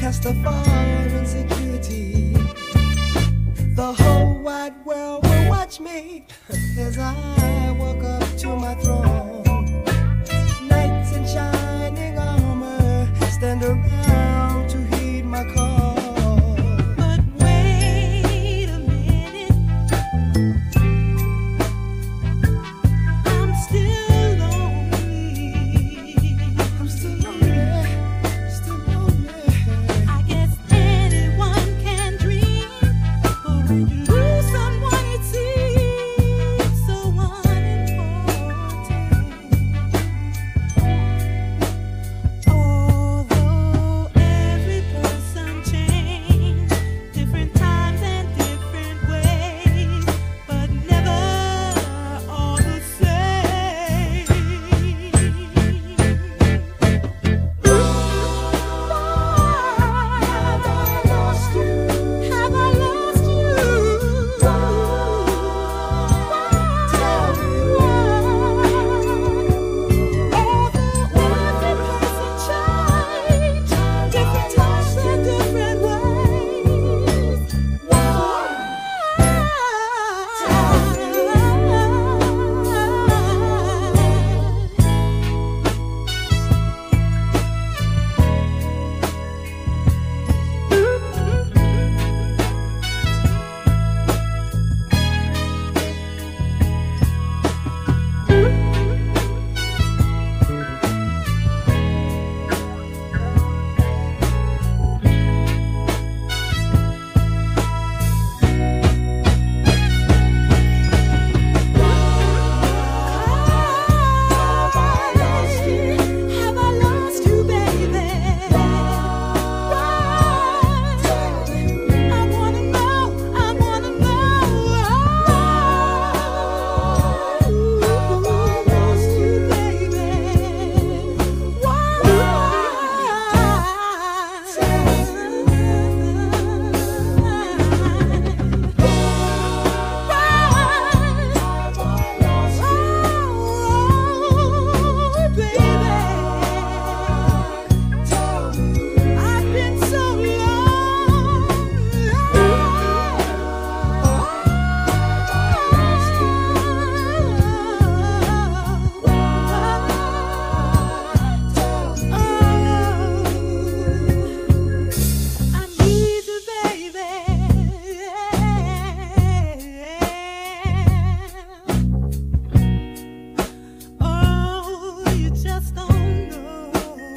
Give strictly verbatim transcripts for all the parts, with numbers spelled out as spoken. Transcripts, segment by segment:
has to foreign security. The whole wide world will watch me as I walk up to my throne. Knights in shining armor stand around to heed my call. But wait a minute, I'm still lonely. I'm still lonely, still lonely. I guess anyone can dream, but when you lose someone it seems so unimportant. Although every person changes, different times and different ways, but never all the same. Have I lost you? Have I lost you? Tell me why. Although every person changes, different times and different ways, why? Have I lost you, baby? Why? I wanna know, I wanna know. Have I lost you, baby? Why? I've been so I need you, baby. Oh, you just don't know.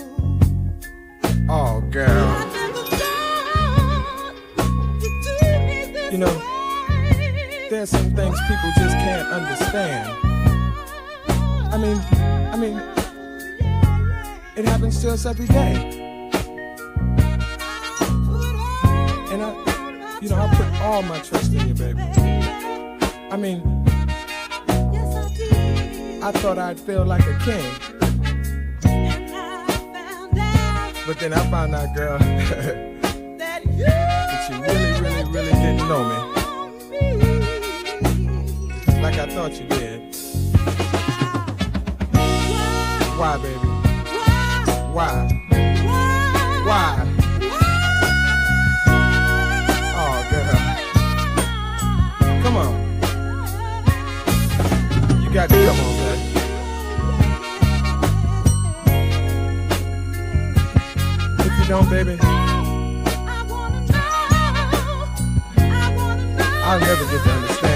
Oh, girl. I never thought you'd do me this You know, way. There's some things people just can't understand. I mean, I mean, it happens to us every day. And I, you know, I put all my trust in you, baby. I mean, Yes, I did. I thought I'd feel like a king, And I found out but then I found out, girl, that you that you really, really, really didn't know me like I thought you did. Why, baby? Why? Why? Oh, girl. Come on. You got to come on, baby. If you don't, baby, I'll never get to understand.